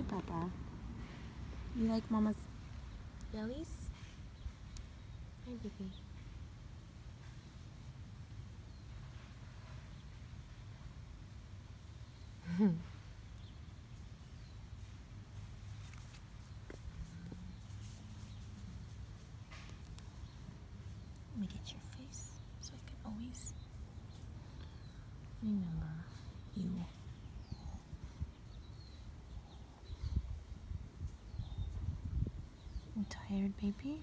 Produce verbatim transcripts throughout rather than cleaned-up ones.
Papa. You like Mama's bellies? Hi, baby. Let me get your face so I can always remember you. You tired, baby?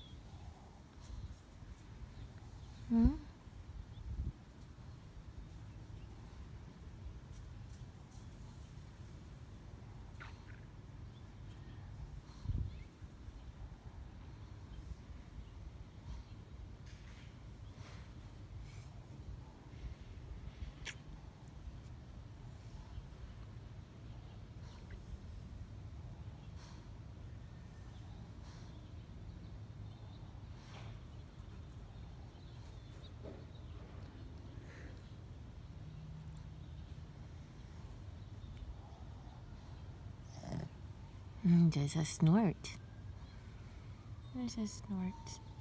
Hmm? Mm, there's a snort. There's a snort.